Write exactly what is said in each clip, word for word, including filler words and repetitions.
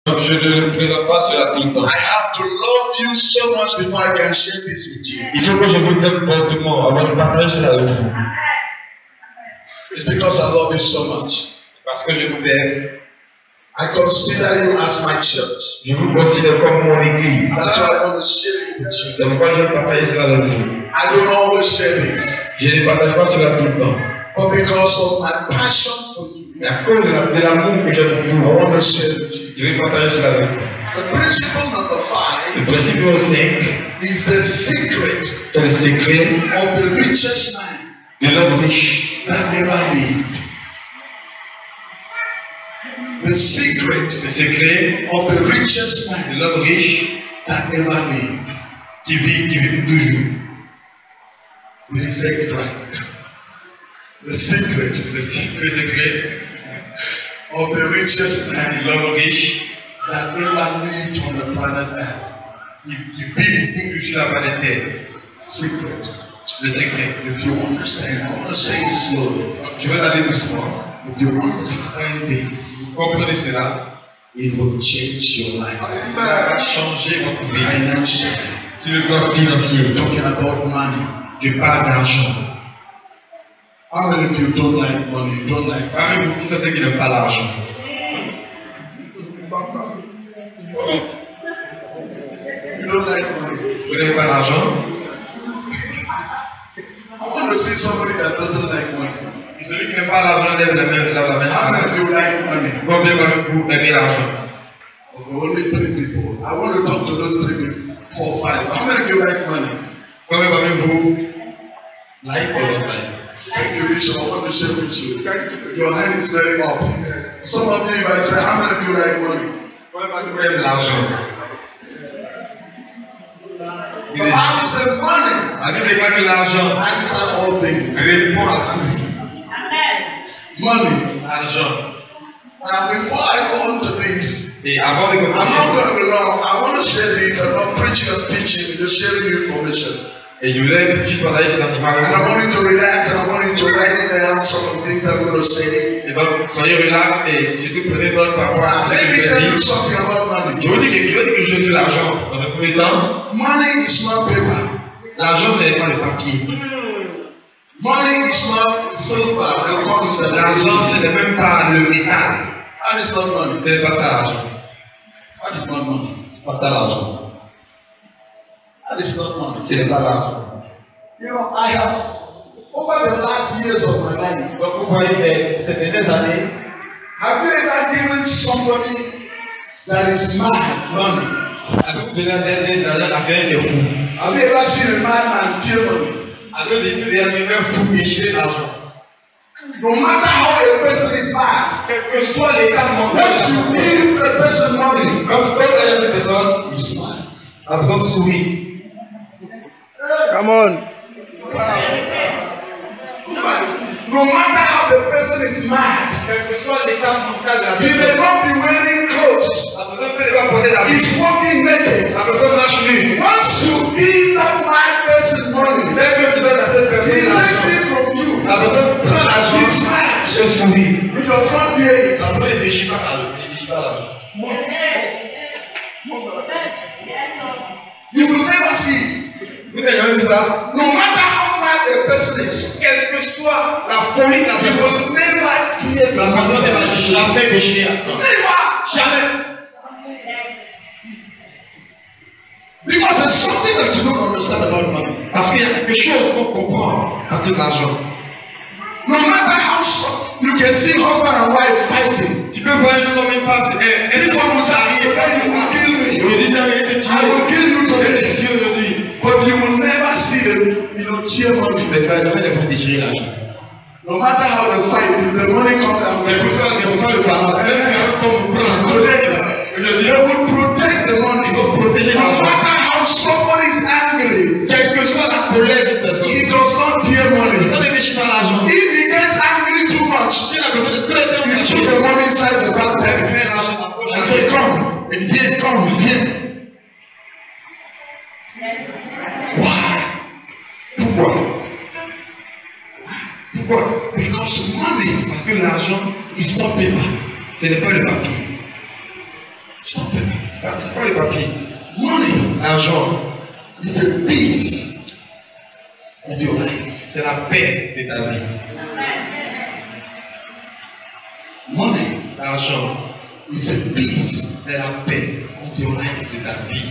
Je ne le présente pas cela tout le temps. I have to love you so much before I can share this with you. Il faut que je vous aime fortement avant de partager cela avec vous. It's because I love you so much. Parce que je vous aime. I consider you as my church. Je vous considère comme mon église. That's why I want to share it with you. C'est pourquoi je veux partager cela avec vous. I don't always share this. Je ne partage pas cela tout le temps. But because of my passion for you, Mais à cause de l'amour que j'ai pour I vous, want to share it with you. je vais partager cela avec vous. The principle number Le five principe numéro cinq, is the secret c'est le secret of the richest man de l'homme riche. that never lived. The secret Le secret of the richest man de l'homme riche that never lived. qui vit, qui vit pour toujours. Will you say it right? The secret Le, le secret of the richest de man l'homme riche that never lived on the planet Earth. qui, qui vit pour toujours sur la planète Terre. Secret. Le secret. If you understand, I want to say it slowly. Je vais aller doucement. If you understand this, Vous comprenez cela? it will change your life. Ça va changer votre vie. Financially. Sur le plan financier, Talking about money. je parle d'argent. How many of you don't like money? You don't like Parmi vous, qui sont ceux qui n'aiment pas l'argent? you don't like money. Vous n'aimez pas l'argent? I want to see somebody that doesn't like money. Et celui qui n'aime pas l'argent lève la main. Lève la main. How many of you like money? Combien parmi vous aimez l'argent? Okay, only three people. I want to talk to those three people. Four, five. How many of you like money? Combien parmi vous like or don't like? Thank you, Bishop. I want to share with you. Your hand is very up. Some of you, if I say, how many of you like money? Combien parmi vous aiment l'argent? The Bible says money La Bible déclare que l'argent answers all things. répond à tout. Money. L'argent. Now, before I go on to this, Et avant de I'm not continuer, going to be long. I want to share this. I'm not preaching or teaching, just sharing you information. et je voudrais juste partager cet enseignement And I avec want you to relax and I want you to write it down some of the things I'm going to say. vous. Et donc, soyez relax et surtout prenez note par rapport à Now, ce let que me je tell vais you dire. something about Je vous money. dis que je vais dire quelque chose sur l'argent. Dans un premier temps, Money is not paper. l'argent, ce n'est pas le papier. Money is not silver, the coins and L'argent, ce n'est même pas le métal. That is not money. Ce n'est pas ça l'argent. That is not money. Ce n'est pas ça l'argent. That is not money. Ce n'est pas l'argent. You know, I have, over the last years of my life, Donc, vous voyez, ces dernières années, have you ever given somebody that is mad money? avez-vous donné de l'argent à quelqu'un de fou? Have you ever seen a madman steal money? Avez-vous donné un fou déchirer l'argent? No matter how a person is mad, Quel que soit l'état mental, once you give a person money, quand vous faites à cette personne, he smiles. la personne sourit. Come on. No matter how the person is mad, Quel que soit l'état mental de la he may personne, not be wearing clothes. la personne peut ne pas porter la vie. He's walking naked. La personne marche nue. Once you give that mad person money, Dès que tu donnes à cette he personne takes l'argent, it from you. la personne prend He l'argent, smiles. se sourit. He does not hear it. La personne ne déchire pas l'argent. Ne déchire pas l'argent. You will never see. Vous n'avez jamais vu ça? No matter how mad a person is, Quelle que soit la folie de la you personne, will never tear la the personne ne va money. jamais déchirer l'argent. Never. Jamais. Because there's something that you don't understand about money. Parce qu'il y a quelque chose qu'on comprend à tout l'argent. No matter how strong, you can see husband and wife fighting. Tu peux voir un homme et une femme, eh, This one will say, "You will kill me. aujourd'hui, tu as été tué. I will kill you Tu es today." tué aujourd'hui. But you will never see them, you know, cheer money. Mais tu vas jamais les voir déchirer l'argent. No matter how they fight, if the money comes down, Quel que soit quel que soit le talent, même si un homme prend, today, aujourd'hui, they will protect the money. il faut protéger No l'argent. matter how somebody is angry, Quelle que soit la colère d'une personne, he does not tear money. ça ne déchire pas l'argent. If he gets angry too much, Si la personne est très très he put fâchée, the money inside the elle backpack fait l'argent dans la poche, and elle say, dit, "Come, elle dit, viens, come, here." Why? pourquoi? Pourquoi? Because money Parce que l'argent, is not paper. ce n'est pas le papier. It's not paper. C'est pas le papier. Money L'argent, is a piece of your life. c'est la paix de ta vie. Money L'argent, is a piece c'est la paix of your life. de ta vie.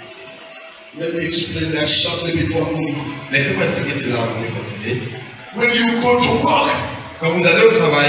Let me explain that shortly before moving on. Laissez-moi expliquer cela avant de continuer. When you go to work, Quand vous allez au travail,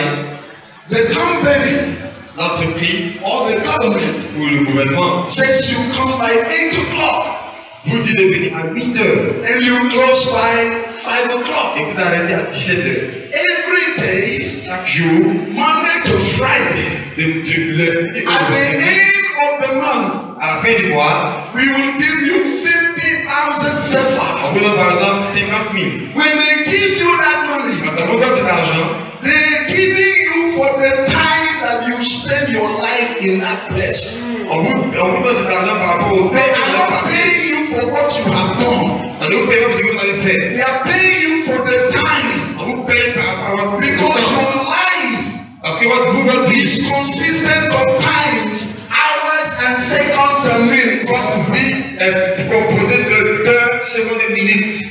the company l'entreprise or the government ou le gouvernement says you come by eight o'clock vous dit de venir à huit heures and you close by five o'clock. et vous arrêtez à dix-sept heures. Every day, Chaque jour, Monday to Friday, de, de, de, at the end of the month, à la fin du mois, we will give you fifty thousand on sefa. vous donne par exemple cinquante mille. When they give you that money, Quand on vous donne cet argent, they're giving you for the time that you spend your life in that place. on vous, on vous donne cet argent par rapport au temps They que are vous avez not passé. paying you for what you have done. On ne vous paye pas pour ce que vous avez fait. They are paying you for the time On vous paye par rapport à votre because temps. your life Parce que votre, vous, votre vie, is consistent of times, hours, and seconds and minutes. votre vie est composée de d'heures, secondes et minutes.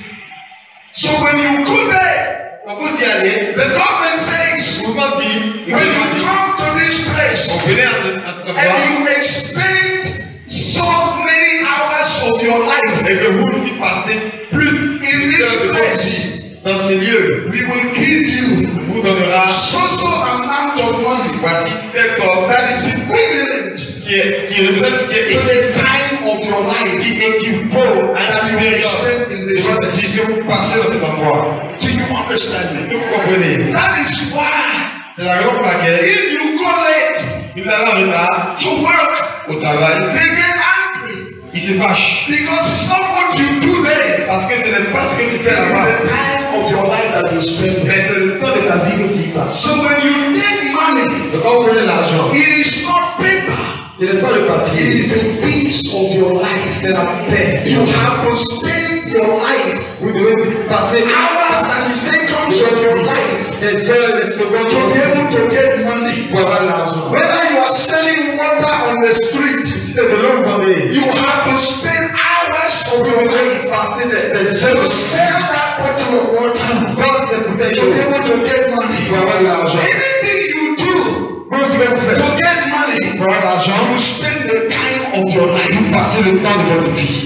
So when you go there, Quand vous y allez, the government says, vous m'en dites, when you come to this on place venait à ce, à cet endroit and you expend so many hours of your life et que vous y passez plus in d'heures this de votre place, vie dans ces lieux, we will give you on vous donnera so so amount of money voici telle somme that is equivalent qui est qui représente qui est to the time of your life qui équivaut à that la you période expend in de this votre vie place. que vous passez dans cet endroit. Do you understand Est-ce me? que vous comprenez? That is why C'est la raison pour laquelle if you go late si vous allez en retard to work, au travail, they get angry ils se fâchent. because it's not what you do there. Parce que ce n'est pas ce que tu fais It is là-bas, the time of your life that you spend mais there. c'est le temps de ta vie que tu y passes. So when you take money, Donc quand vous prenez l'argent, it is not paper. ce n'est pas le It papier, is a piece of your life. c'est la paix. You have to spend your life, Vous devez passer hours and seconds of your life, des heures, des secondes to be able to get money. pour avoir de l'argent. Whether you are selling water on the street, Si c'est de l'eau, vous vendez. you have to spend hours of your life Passer des, des to heures sell that bottle of water, dans des bouteilles to be d'eau able to get money. pour avoir de l'argent. Anything you do Vous aussi, vous faites to get money, pour avoir de l'argent, you spend the time of your life. vous passez le temps de votre vie.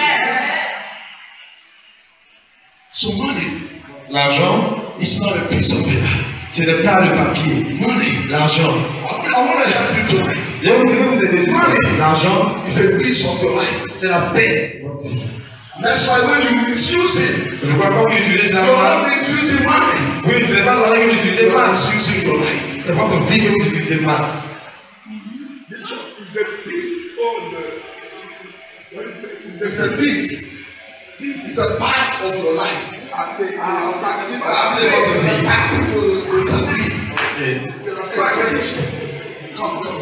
So money L'argent, is not a piece of paper. ce n'est pas le papier. Money, L'argent. I, I want to help you tonight. Je vais vous aider sur Money. l'argent, It's a piece of your life. c'est la paix. That's why when you misuse it, Je ne vois pas que vous utilisez you're l'argent. not misusing money. Vous n'utilisez pas l'argent que vous utilisez You're mal. misusing your life. C'est votre vie que vous utilisez mal. Bishop is the piece of the. What do you say? Is the It's a piece. It's a part of your life. I say it's Ah, a practical. I say it's a practical. It's a piece. It's a Come, practical. come, come.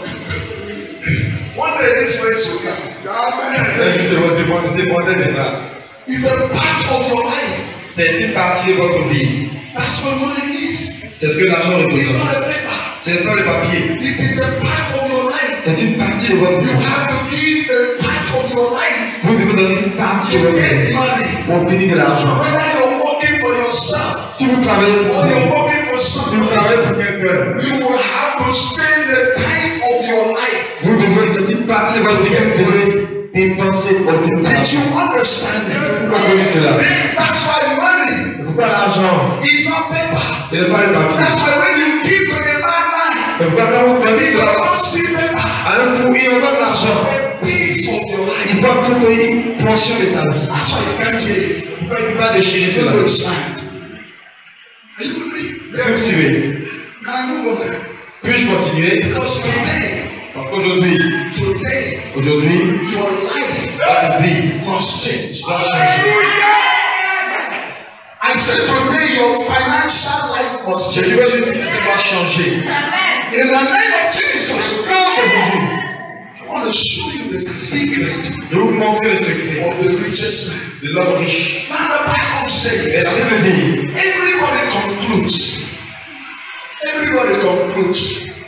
One day this race will come. Amen. C'est bon, c'est bon, c'est bon, c'est bon. It's a part of your life. C'est une partie de votre vie. That's what money is. C'est ce que l'argent It's représente. not a paper. Ce n'est pas le papier. It is a part of your life. C'est une partie de votre You vie. have to give a part of your life Vous devez donner une partie de to votre get vie money. pour obtenir de l'argent. Whether you're working for yourself Si vous travaillez pour or you're vous, working for si vous somebody, travaillez pour quelqu'un, you will have to spend the time of your life. vous devez, c'est une partie de votre vie que vous devez dépenser pour obtenir de Did l'argent. you understand Vous that? comprenez cela? That's why money Pourquoi l'argent? is not paper. Ce n'est pas le papier. That's why when you give to the madman, C'est pourquoi quand vous donnez he cela does not see paper. à un fou, il n'a pas It's d'argent. a piece of your life. Il doit trouver une portion de sa vie. That's why you can't hear. Il ne peut pas déchirer You cela. will stand. Are you with me? Est-ce que vous suivez? Can I move on there? Puis-je continuer? Because today, Parce qu'aujourd'hui, today, aujourd'hui, your life votre vie must change. doit changer. I said today your financial life must Je change. dis que votre vie doit changer. In the name of Jesus, Au nom de Jésus, I want to show you the secret je vais vous montrer le secret of the richest man. de l'homme riche. Now the Bible Et says la Bible dit, everybody concludes. Everybody concludes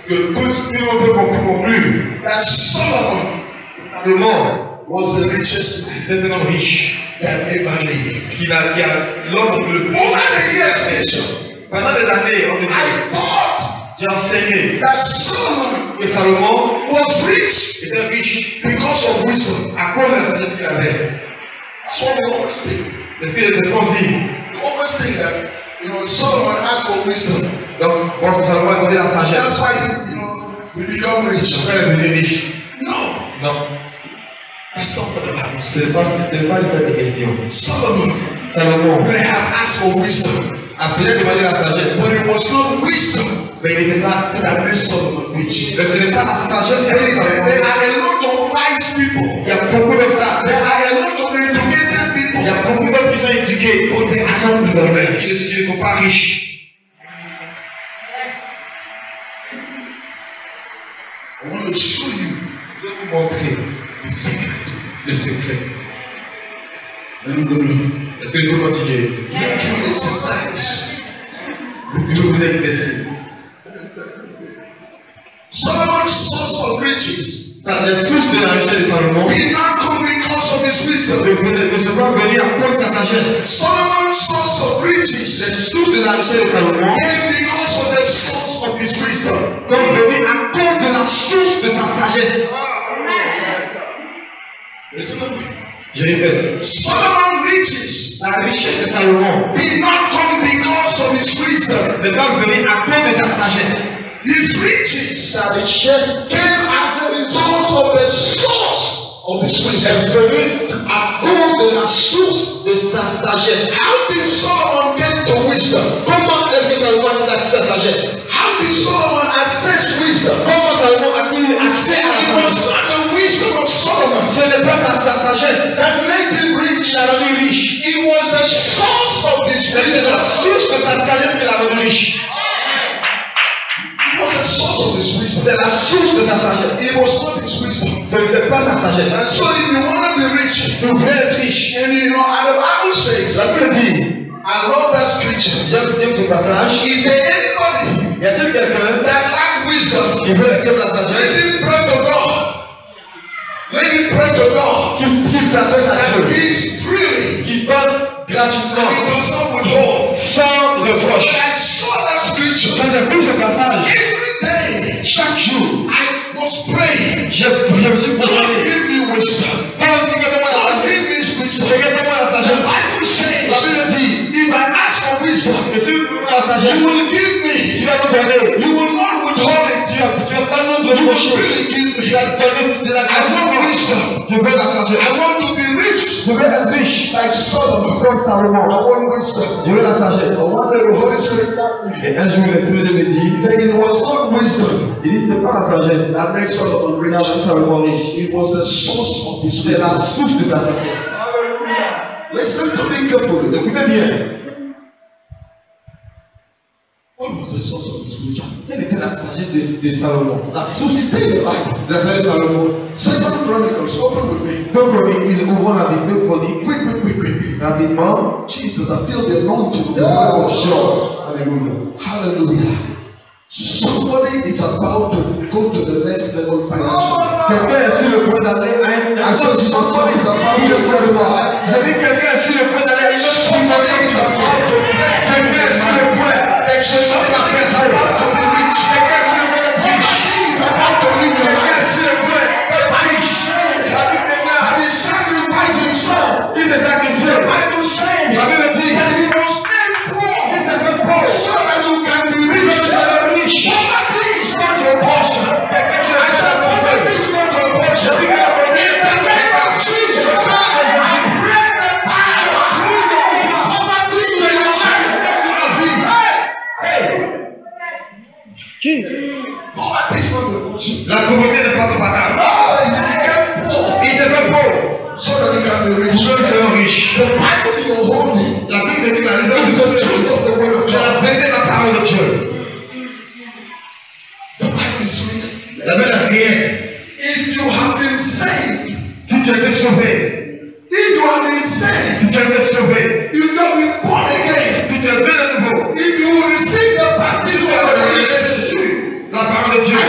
que tout le monde peut conclure that Solomon le monde was the richest man est un homme riche that ever lived. qui a, qui a l'homme le plus Over the years, Bishop, pendant des années on me I dit thought j'ai enseigné that Solomon que Salomon was rich était riche because of wisdom. à cause de la sagesse qu'il avait. That's what we always think. C'est ce que- c'est ce qu'on dit. We always think that, you know, Solomon asked for wisdom. Donc on pense que Salomon a demandé la sagesse. That's why, you know, we become rich. Après il est devenu riche. No, Non, that's not what the Bible ce says. n'est pas, ce n'est pas de cette question. Solomon Salomon may have asked for wisdom, a peut-être demandé la sagesse, but it was not wisdom mais il n'était pas. that made Solomon rich. Mais ce n'est pas la sagesse qui a There, fait is a, Salomon. there are a lot of wise people. Il y a beaucoup d'hommes ça. There are a lot of educated Il y a people, beaucoup d'hommes qui sont éduqués, but they are not mais millionaires. ils ne sont pas riches. I want to show you Je vais vous montrer the secret. le secret. I'm going to Est-ce que je peux continuer? make you exercise. Je vais vous exercer. Solomon's source of riches Ça, les sources de la richesse de Salomon did not come because of his ne wisdom. ne sont pas venues à cause de sa sagesse. Solomon's source of Les riches sources de la richesse de Salomon came because of the source of his wisdom. sont venues à cause de la source de sa sagesse. Listen to me. Je répète, Solomon's riches la richesse de Salomon did not come because of his wisdom. n'est pas venue à cause de sa sagesse. His riches Sa richesse came as a result of the source of his wisdom. est venue à cause de la source de sa sagesse. How did Solomon get to wisdom? Comment est-ce que Salomon a accès à sa sagesse? How did Solomon access wisdom? Comment Salomon a-t-il eu accès à It la was sagesse? not the wisdom of Solomon Ce n'est pas sa, sa sagesse that made him rich. qui l'a rendu riche. It was the source of his C'est wisdom. la source de sa sagesse qui l'a rendu riche. It was the source of his wisdom. C'est la source de sa sagesse. It was not his wisdom. Ce n'était pas sa sagesse. And so if you want to be rich, Tu veux être riche. and you know, and the Bible says, La Bible dit, I love that scripture. j'aime j'aime ce passage. Is there anybody Y a-t-il quelqu'un that lack wisdom? qui veut qui aime la Let sagesse, him pray to God. Let him pray to God. qui, qui s'adresse à That Dieu, gives freely. qui donne And he gratuitement, does not withhold. sans reproche. I saw that scripture. Quand j'ai vu ce passage, Every day chaque jour, I was praying. je, je me suis God posé. give me wisdom. Quand si quelqu'un la God sagesse, give me wisdom. regarde-moi la The sagesse. Bible says, La Bible dit, if I ask for wisdom, que si vous la you sagesse, will give tu me. vas nous donner. You will not withhold it. Tu vas, tu vas pas nous You will reprocher. freely give Tu me. vas donner de la I want grâce. wisdom. Je veux la sagesse. I want to be rich Je veux être riche. like Solomon. Comme Salomon. I want wisdom. Je veux la sagesse. I want the Holy Spirit got me. Et un jour, l'Esprit de me He dit, said it was not wisdom il dit, c'est pas la sagesse. that made Solomon Il a rich. rendu Salomon riche. It was the source of his C'est la wisdom. source de sa sagesse. Listen to me carefully. Écoutez bien. What was the source of his wisdom? Quelle était la sagesse de, de Salomon? La source It's in the Bible. de la sagesse de Salomon. Second Chronicles, open with me. Deux chroniques, nous ouvrons la Bible, deux chroniques. Quick, quick, quick, quick. Rapidement. Jesus, I feel the anointing of the Oh, Bible. sure. Alléluia. Hallelujah. Somebody is about to go to the next level financially. Quelqu'un est sur le point d'aller à une I said somebody is about to go to the next J'ai dit level. quelqu'un est sur le point d'aller à une autre Somebody is about to break. Quelqu'un est sur le point d'excéder la Somebody is personne. about to be rich. Quelqu'un est sur le point d'être riche. Somebody is about to live your Quelqu'un life. est sur le point The Bible says La Bible déclare that he sacrificed himself. qu'il s'est sacrifié. The Bible says La Bible dit that he was made poor qu'il s'est fait pauvre. so that you can be Pour rich. que tu sois riche. Poverty is not your portion. Quelqu'un sur I le said point poverty is not your portion. In the name of Jesus, I break the power of poverty in your life. Hey, poverty is not your portion. La pauvreté n'est pas ton partage. So you became poor Il s'est fait pauvre. so that you can be Pour rich. que tu sois riche. The Bible you're holding La Bible dit que la is the raison truth of the word of c'est la God. vérité de la parole de Dieu. The Bible is real. La Bible est réelle. If you have been saved, Si tu as été sauvé, if you have been saved, si tu as été sauvé, if you have been born again, si tu es né de nouveau, if you will receive the si baptism tu of the as Holy Spirit, reçu la parole de Dieu, I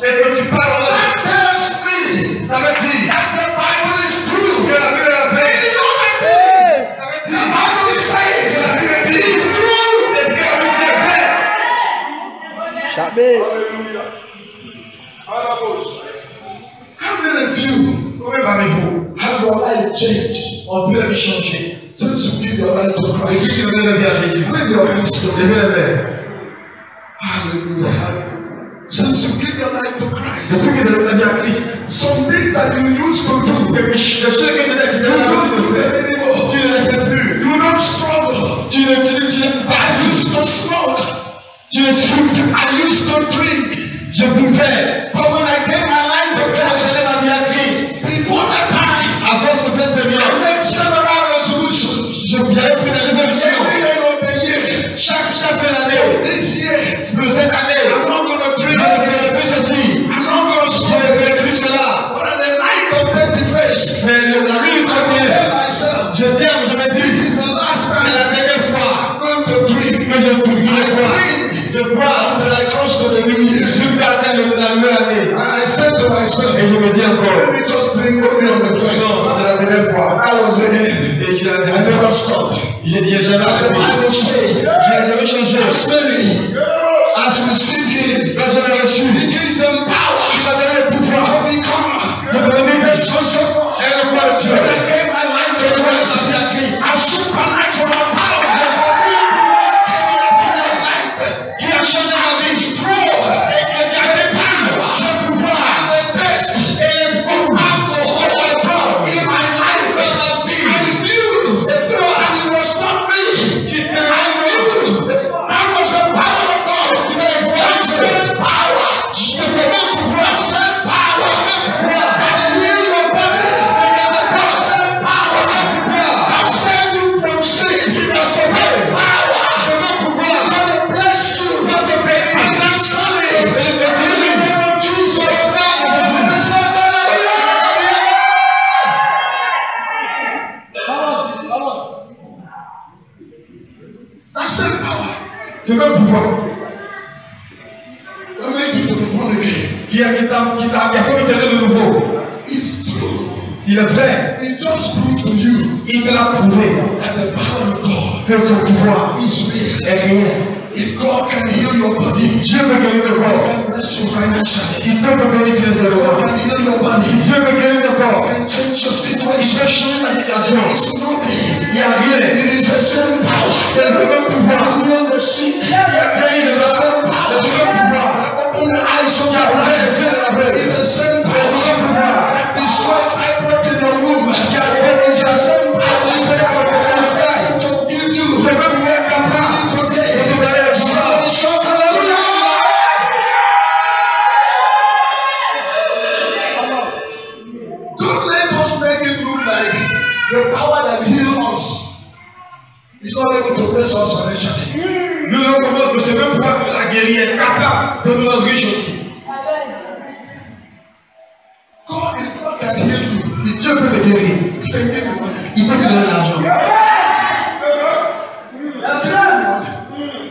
et que tu parles en langue, that tells me ça veut dire that the Bible is true. que la Bible est vraie. You know that thing? Ça veut The dire Bible says que la Bible it dit is true. c'est que la Bible est vraie. Chabé. Hallelujah. Hallelujah. How many of you Combien parmi vous have your life changed ont pu la vie changer since you give your life to depuis Christ? que vous avez la vie à Jésus? Wave your hands to Levez me. la main. Hallelujah. Since you give your life to Christ, Depuis que vous avez la vie à Christ, some things that you used to do, quelque chose que tu as quitté you la don't do vie, them anymore. tu ne les fais plus. You don't struggle. Tu ne tu ne tu ne I used to smoke. tu ne tu I used to drink. je buvais. But when I gave my life to Quand Christ, j'ai la vie à Christ, before that time, avant ce fait de I bien, made several resolutions. je j'avais pris des résolutions. Every end of the year, Chaque chaque année, this year, de cette année, I'm not going to je drink. ne ferai plus ceci, I'm not going to je smoke. ne ferai plus cela. But on the night of thirty-first, Mais le- la nuit du I tell premier, myself, je tiens, je me this dis, is the last c'est time la dernière fois I'm going to drink. que je pourrai boire. Je bois Until I cross to the new year. jusqu'à atteindre la nouvelle année. And I said to myself, Et je me dis encore, let me just drink only on the non, first. c'est la première fois. I was in. Et je l'ai I never stopped. J'ai j'ai jamais And the arrêté. Bible says, Je n'ai jamais changé. as many as receive him, Quand je l'ai reçu, he gives them power il m'a donné le pouvoir to become de devenir the le sons of God. et le roi de Dieu. When I gave my life to Christ, à Christ. a supernatural power Qui a changé ma vie. is true. And the power and the test of alcohol in my life. I knew that it was not me. I knew that was the power of God. That same power, that same power that healed your body, that same power that saved you from sin, that same power is going to bless you financially in the name of Jesus. Somebody say, that same power C'est le pouvoir that made you to be born again. qui a qui t'a qui t'a qui a fait éternel de nouveau. It's true. Il est vrai. It just proves to you Il te l'a prouvé that the power of God que son pouvoir is real. est réel. If God can heal your body, Dieu peut guérir le God corps. can bless you financially. Il peut te guérir tous les God éléments. can heal your body. Dieu peut guérir le corps. God can change your Il situation. peut changer ta situation. It's nothing. Il n'y a rien. It is the same power. C'est le même pouvoir. Heal the sick. Il y a rien de la same power. Le même pouvoir. Open the eyes of Il y a your rien life. de faire de la paix. It's the same Le power. même pouvoir. Destroy fibroid in your womb. Il y a rien de It's the same power. faire To give you le même pouvoir capable de today. te donner le pouvoir. Shout hallelujah. Don't let us make it look like the power that heals us is not able to bless us financially. Nous nous comprenons que ce même pouvoir qui nous a guéri est capable de nous rendre riches aussi. God is God can heal you. Si Dieu peut te guérir, He can give you money. il peut te donner l'argent. He can give you money.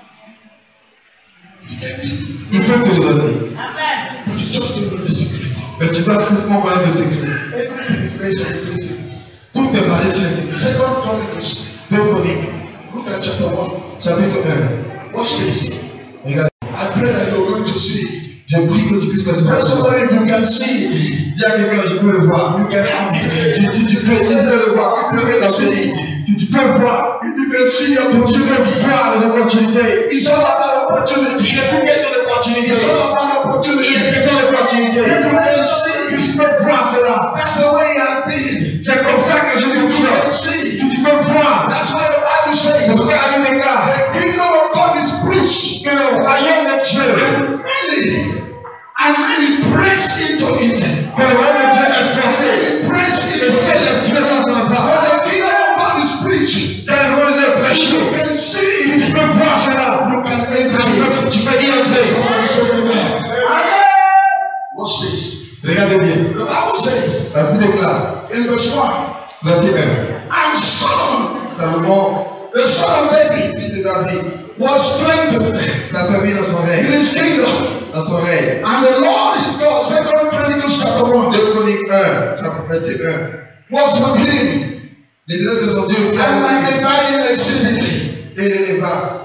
He can give you. Il peut te le donner. But you just don't know the secret. Mais tu dois simplement connaître le secret. Everything is based on the principle. Tout est basé sur le secret. Second Chronicles. Deux Chroniques, Look at chapter one. chapitre un. Watch this. Regarde. I pray that you're going to see it. Je prie que tu puisses continuer à Tell le voir. somebody if you can see it, Dis à quelqu'un, je peux le voir. you can have it. Tu, tu, tu peux, tu peux le voir. Tu peux le voir. Tu, tu peux le voir. If you can see your Tu peux opportunity, voir les opportunités. it's all about opportunity. Il est tout question d'opportunités. It's all about Il est opportunity. question d'opportunités. If you can see, Tu peux voir cela. that's the way it has been. C'est comme ça que je If you vous can dis. see, Tu peux voir. that's why the Bible says Parce que la Bible déclare the kingdom of God is preached, que le royaume de Dieu, and many, and many press into it. que le royaume de Dieu est forcé. Press Et into it. fait la violence dans la parole. When the kingdom of God is preached, Que le royaume de Dieu prêche. you can see Tu it. peux voir cela. You can enter it. Tu peux y entrer. Somebody say amen. Watch this. Regardez bien. The Bible says La Bible déclare, in verse one, verset un. and Solomon, Salomon, the son of David, fils de David, was strengthened l'a permis dans son in règne, his kingdom dans son règne. And the Lord is God. Second Chronicles chapter one. deux Chroniques un, chapitre verset un. Was with him. L'Éternel de son Dieu And magnified him exceedingly. et l'éleva.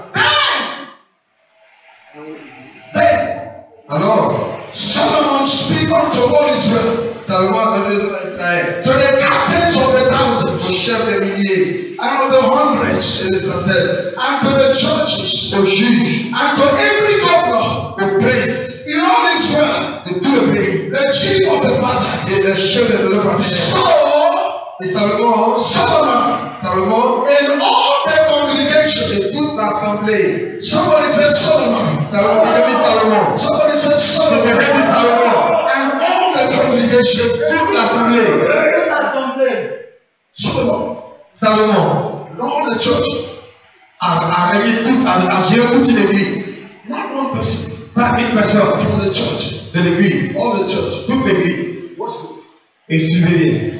Then Alors, Solomon speak unto all Israel, Salomon a donné Israël, to the captains of the aux thousands chefs des milliers and of the hundreds, et des centaines, and to the churches, aux juges, and to every governor aux princes in all Israel, de tout le pays the chief of the fathers. et les chefs de leurs partenaires. So Et Salomon, Solomon Salomon and all the congregation. et toute l'assemblée. Somebody said Solomon. Salomon, c'est dit Salomon. Somebody said C'est Solomon. dit Salomon. And all the congregation. Toute l'assemblée. Solomon. Salomon And all the church. a, a régné toute, a, a géré toute une église. Not one person. Pas une personne From the church. de l'église. All the church. Toute l'église. What's this? Et suivez-les.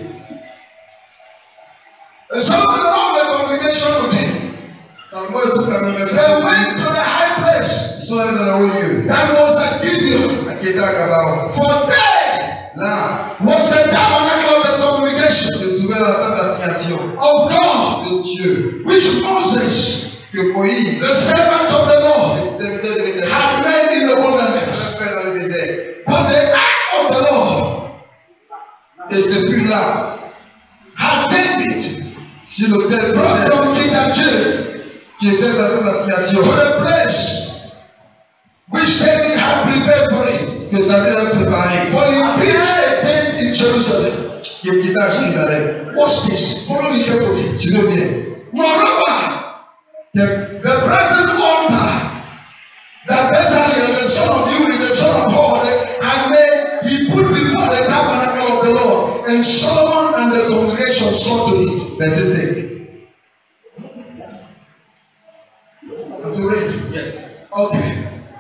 And Solomon and all the congregation with him. Salomon et toute la They congrégation. went to the high place. Ils sont allés dans le haut lieu. That was at Gibeon. À Kéda Gabaon. For there Là, was the tabernacle of the congregation se trouvait la table d'assignation of God, de Dieu. which Moses, Que Moïse, the servant of the Lord, le serviteur de l'Éternel, had made in the wilderness. avait fait dans le désert. But the ark of the Lord Et ce fut là, had David sur l'autel brought de from Kijajir qui était dans la table to d'assignation, the place which David had prepared for him. que David a préparé, For he pitched a tent in Jerusalem. qui est à Jérusalem. Watch this. Follow me carefully. Suivez bien. Moreover, Que the present altar that Bezalel, the son of Uri, the son of Hod, had made, he put before the tabernacle of the Lord, and Solomon and the congregation saw to it. Verset cinq. Have you read? Yes. Okay.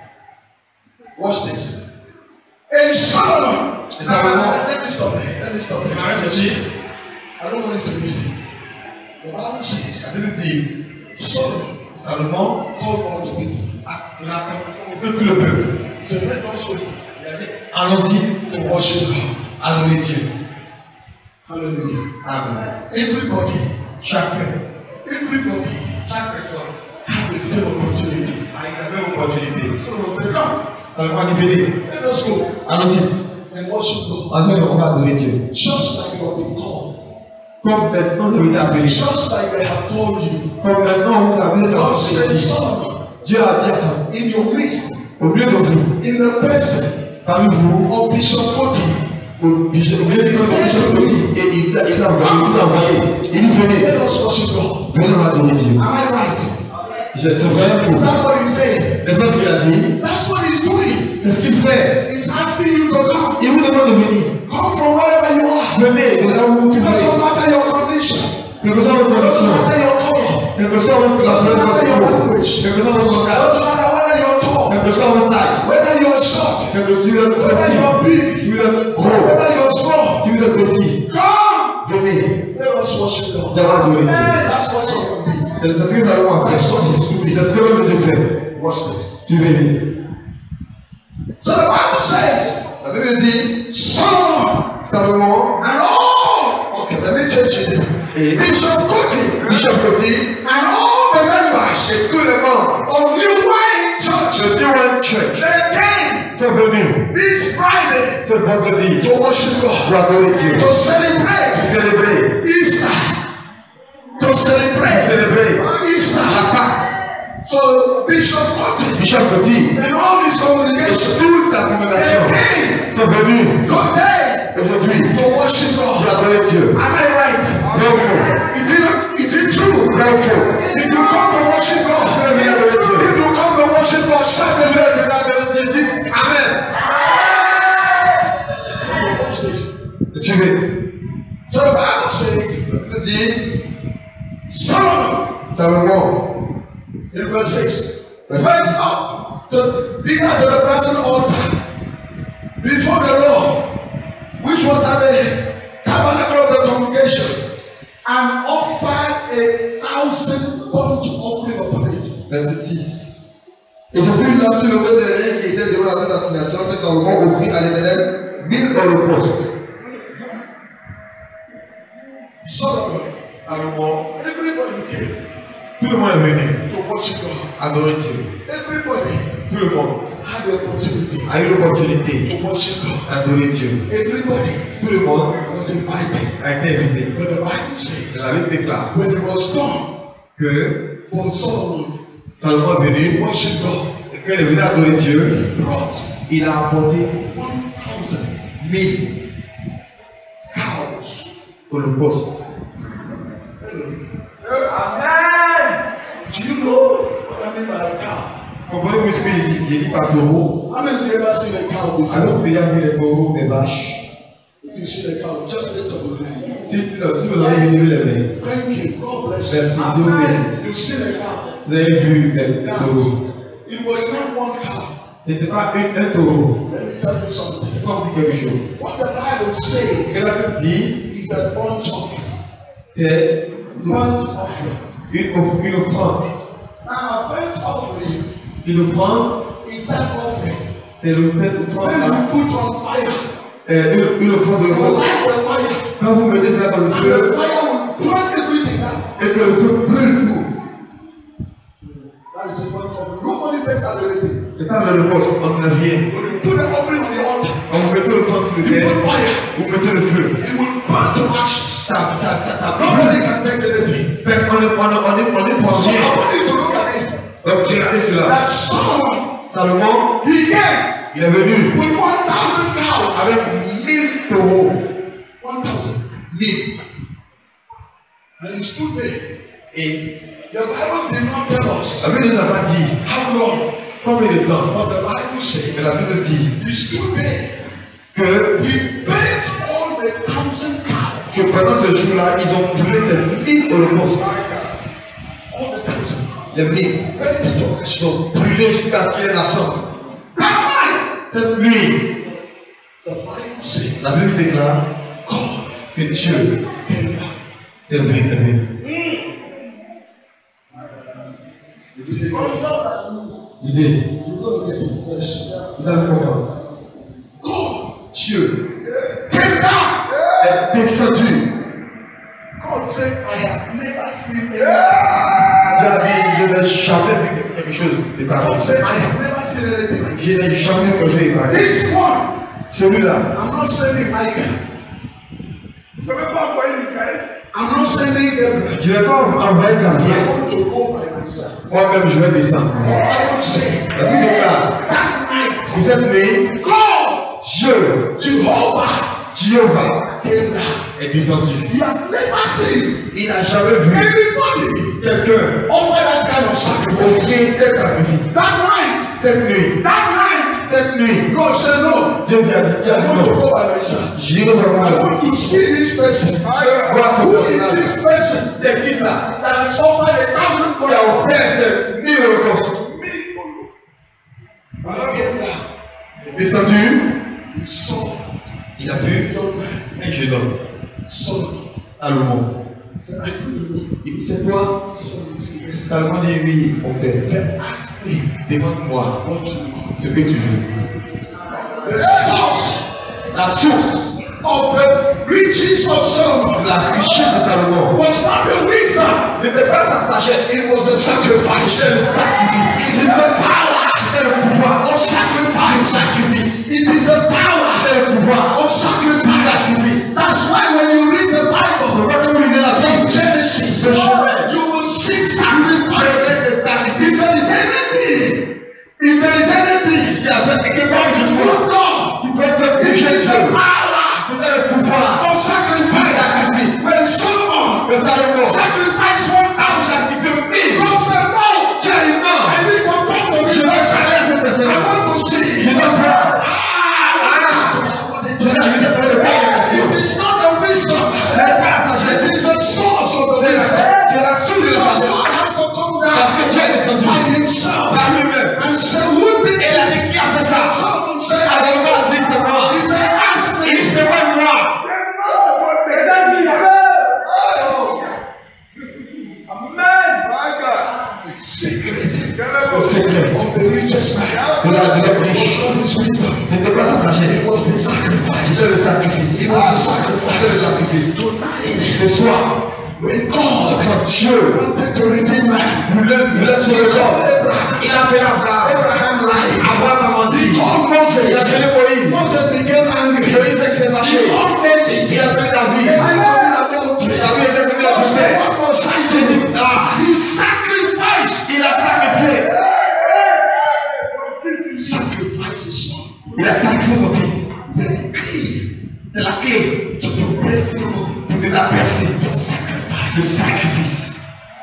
Watch this. And Solomon. Et Salomon. Let me stop there. Let me stop there. Arrête aussi. I don't want you to listen. The Bible says La Bible dit, Solomon Salomon, called all the people. il a fait tout le peuple. He said, let us go Allons-y, to worship God. adorer Dieu. Hallelujah. Amen. Everybody, Chacun, everybody chaque personne had the same opportunity. a eu la même opportunité. Solomon said, come, Salomon dit, venez, let us go allons-y, and worship God. allons-y, on va adorer Dieu. Just like you have been called. Comme maintenant vous avez été appelé, Just like they have told you. comme maintenant vous avez été God said, appelé, Solomon, Dieu a dit à ça, in your midst, au milieu de vous, in the person parmi vous, of Bishop Koti, au bishop, au milieu de vous, et il l'a il l'a envoyé, il l'a envoyé, il dit, venez, let us worship God. venez, on va adorer Dieu. Am I right? Je- C'est vrai, Is faux. that what he said? N'est-ce pas ce qu'il a dit? That's what he's doing. C'est ce qu'il fait. He's asking you to come. Il vous demande de venir. Come from wherever you are. Venez de là où vous It pouvez. doesn't matter your condition. Quelle que soit votre It doesn't condition, matter your color. quelle que soit votre Doesn't votre matter your peau, language. quelle que soit votre It langage, doesn't matter whether you're tall, quelle que soit votre taille, whether you're short, quel que soit votre whether petit, you're big, si vous êtes gros, whether you're small. si vous êtes petit, Come. venez Let us worship God. d'avoir adorer Dieu. That's what Solomon did. C'est c'est ce que Salomon a fait. That's what he's doing. C'est ce que l'homme Dieu fait. Watch this. Suivez-les. So the Bible says, La Bible dit, Solomon Salomon and all. Okay, let me change it. et Bishop Koti Bishop Koti and all the members et tous les membres of New Wine Church, de New Wine Church they came sont venus this Friday ce vendredi to worship God, pour adorer Dieu, to celebrate célébrer, Easter, to célébrer célébrer Easter. la Pâque. So Bishop Koti Bishop Koti and all his et congregation, toute sa they congrégation came sont venus today aujourd'hui to worship pour God. adorer Dieu. Am I right? Vrai ou faux? Is it is it true? Vrai ou faux? If you come to worship God, Vous venez adorer Dieu. if you come to worship God, shout Vous the venez adorer Dieu. Dites Amen. Watch this. Suivez. So the Bible says, La Bible dit, Solomon Salomon, in verse six went up to thither to the present altar before the Lord, which was at the tabernacle of the congregation, and offered a thousand burnt offering upon it. verset six. Et je fus là sur le veau de l'air qui était était devant la tente d'assignation que Salomon offrit à l'Éternel mille holocaustes. Solomon, Salomon, everybody came tout le monde est venu to worship God. adorer Dieu. Everybody Tout le monde had the opportunity a eu l'opportunité to worship God. d'adorer Dieu. Everybody Tout le monde was invited. a été invité. But the Bible says, La Bible déclare when it was done que for Solomon Salomon est to venu worship God, et qu'il est venu adorer Dieu. he brought Il a apporté one thousand mille cows. holocaustes. Amen. Do you know what I mean by a cow? Comprenez-vous ce que j'ai dit? J'ai dit par taureau. How many of you ever seen a cow before? Avez-vous déjà vu les taureaux, des vaches? If you see a cow, just lift up your hand. Si, si, si vous avez vu les mains, Thank you. God bless you. merci Dieu bénisse. You've seen a cow. Vous avez vu les, les taureaux. It was not one cow. Ce n'était pas un, un taureau. Let me tell you something. Je vais vous dire quelque chose. What the Bible Ce que says la Bible dit, is a bunch of c'est burnt offering. une, off- une offrande. Now, a burnt offering Une offrande, is that offering c'est le fait d'offrande when là. you put on fire. Euh, une, une offrande de You l'offrande. light the fire, Quand vous mettez ça dans le and the feu fire will burn everything down. et que le feu brûle tout. That is a burnt offering. Nobody takes out anything. C'est ça le poste, on n'a rien. When you put the offering on the altar, Quand vous mettez le temps sur le you terre, put fire. vous mettez le feu. It will burn to ashes. Ça, ça, ça, ça Nobody brûle. can take anything. Personne, on est, on est, on est, on est So pensier. I want you to look at it. Donc regardez cela. That Solomon, Salomon, he came il est venu with one thousand cows. avec mille taureaux. One thousand. Mille. And he stood there. Et The Bible did not tell us la Bible ne nous a pas dit how long, combien de temps. but the Bible Mais says la Bible dit he stood there. que, He burnt all the thousand cows. que pendant ce jour-là, ils ont brûlé ces mille holocaustes. All the thousand. Les mille. Burnt it to ashes. Ils ont brûlé jusqu'à ce qu'il y ait la sang. That night, Cette nuit, the Bible says la Bible déclare God que Dieu came down. s'est venu. You didn't know that. Disait, You're going to get it very soon. vous allez comprendre. God Dieu came down. est descendu. God said, I have never seen anything. Dieu a dit, je n'ai jamais vu quelque chose de God pareil. said, I have never seen anything like Je n'ai jamais vu quelque chose de pareil. this one. Celui-là, I'm not sending Michael. Je ne vais pas envoyer Michael. I'm not sending Gabriel. je ne vais pas envoyer I Gabriel. want to go by myself. Moi-même, je vais descendre. The Bible says La Bible déclare, that night, pour cette nuit, God, Dieu, Jehovah, Jéhovah, came down. est descendu. He has never seen Il n'a jamais vu anybody quelqu'un offer that kind of sacrifice. offrir tel sacrifice. That night, Cette nuit, that night, cette nuit, God said, no, Dieu dit à Dieu, Dieu a I dit want to non. go by myself. J'irai vraiment I là. want to see this person. Voir ce Who is personnage. this person C'est qui ça? that has offered a thousand Qui a dollars? offert ces mille holocaustes. When I came down, Descendu, he saw il a a vu young man, un jeune homme, Solomon. Salomon. He said, I do the way. Il dit, c'est toi? Solomon said, yes. Salomon dit, oui, mon père. He said, ask me Demande-moi what you want. ce que tu veux. The source La source of the riches of Solomon de la richesse de Salomon was not the wisdom, n'était pas sa sagesse, it was the sacrifice. c'est le sacrifice. It is the power C'est le pouvoir of sacrifice. sacrifice. It is the power C'est le pouvoir of sacrifice. sacrifice. That's why when you read the Bible, Quand vous lisez la from Bible, Genesis, Le chemin. you will see sacrifice. If there is anything, if there is anything, il y avait quelque part du of pouvoir. God, Il peut être it péché is the Dieu. power C'était le pouvoir of sacrifice. Sacrifice. When Solomon de Salomon. sacrificed one thousand, Sacrifice mille. God said, no, Dieu a dit non. I need to talk to this Je vais person. saluer cette I personne. want to see. Je vais voir. Ah, Je vais je vais faire le père de question. it is not the wisdom. Ce n'est pas la sagesse. It is the source of the C'est wisdom. la- c'est la source de la Because sagesse. God has to come Parce que down Dieu est descendu by himself par lui-même. and say, who did Et il a dit qui a fait ça? Solomon said, I Alors don't on a dit c'est moi. He said, ask Il me. dit c'est moi moi. C'est la vie, Amen. The secret Le secret of the richest man de la de la riche. was was a C'est le sacrifice. sacrifice. Ce soir, When God quand Dieu wanted to redeem man, voulait sauver l'homme, il a appelé Abraham. Abraham lied. Abraham a menti. He called Moses. Il a appelé Moïse. Moses became angry. Moïse a créé marché. He called David. Il a appelé David. I committed adultery. David était commis à Moses, tout what must I do? Ah, He sacrificed. il a sacrifié. Sacrifice his son. Il a sacrifié son fils. There is key C'est la clé to the breakthrough. pour que ta percée. The sacrifice. Le sacrifice.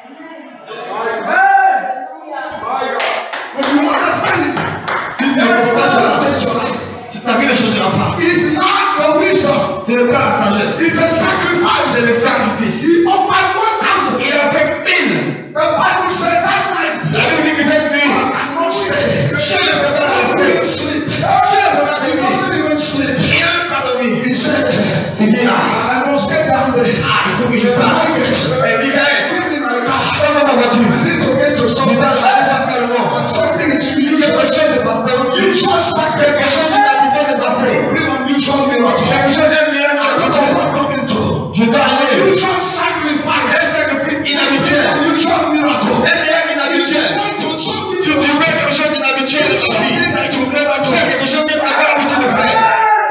But you understand it. Si tu ne comprends pas cela, Change your life. si ta vie ne changera pas. It's not the wisdom. Ce n'est pas la sagesse. It's a C'est sacrifice. le sacrifice. He offered one thousand. Il a fait mille. The Bible said that night. La Bible dit que cette nuit, God cannot stay. Dieu ne peut pas rester. Sleep. Dieu ne peut pas He dormir. doesn't even sleep. Il n'a même pas dormi. He said, Il dit, ah, I must get down there. ah, il faut que je parte. Et il dit, hey, Give me my car. prends ma voiture. I need to get to Je somewhere. dois aller simplement. But something is Quelque unusual. chose de pasteur. Unusual Quelque sacrifice. chose d'inhabité de pasteur. Bring unusual miracle. Quelque chose d'un meilleur That's what miracle. I'm talking to. Je dois aller. Unusual sacrifice. Un sacrifice inhabituel. Unusual miracle. Un meilleur inhabituel. Tu veux quelque chose d'inhabituel de ta vie. Something that you never do. Fais quelque chose que tu n'as pas l'habitude de faire.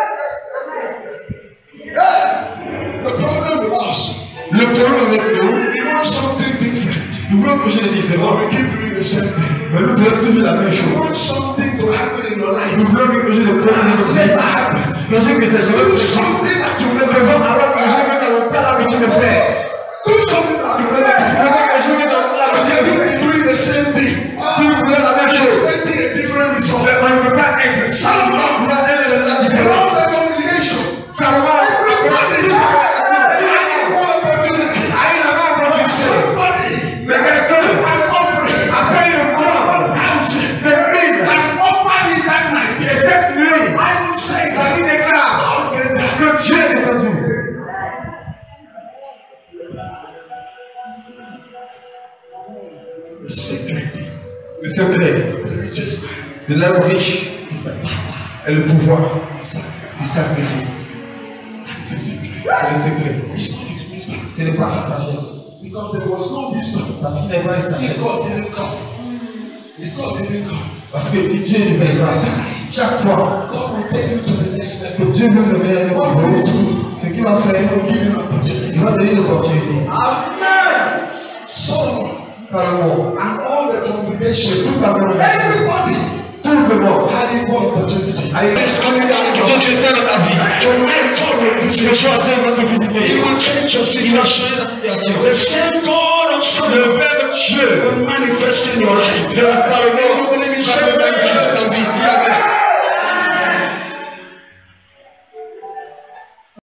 The problem with us, Le problème avec nous, we want something different. nous voulons quelque chose de But différent. we keep doing the same thing. Mais nous faisons toujours la même We chose. want something to happen in your life. Nous voulons quelque chose de That positif has dans notre never vie. happened. Quelque chose que c'est jamais Do possible. something that you Nous never faisons done. alors quelque chose que nous n'avons pas l'habitude de faire. Do something that you never Nous done. faisons quelque chose que nous n'avons pas l'habitude de faire. You're doing the same thing. Si vous voulez la même chose, Expecting a different result. on ne peut pas expecter ça. Vous avez un résultat différent. Around the congregation, Salomon, everybody had one opportunity. Somebody mais quelqu'un an offering. a payé le temps One thousand. de mille. An offering that night. Et cette nuit, I will say la vie that déclare God did that. que Dieu est descendu. The secret Le secret of the richest man de l'homme riche is the power est le pouvoir of sacrifice. du sacrifice. That's the secret. C'est le secret. It's not his wisdom. Ce n'est pas sa sagesse. Because there was no wisdom. Parce qu'il n'est pas une If sagesse. God didn't come, if God didn't come, Parce que si Dieu ne veut pas, chaque fois God will take you to the next que level. Dieu veut nous donner un autre niveau, ce qu'il va faire, He will give you an opportunity. il va donner une opportunité. Amen. Solomon Salomon, and all the c'est congregation, toute la communauté, everybody tout le monde, had equal opportunity. a eu Dieu qui fait dans ta vie. Tonight, God will visit Ce you. soir, Dieu va te He visiter. will change your Il va situation. changer la The situation. same God of Le Solomon Père Dieu will manifest in your life. de la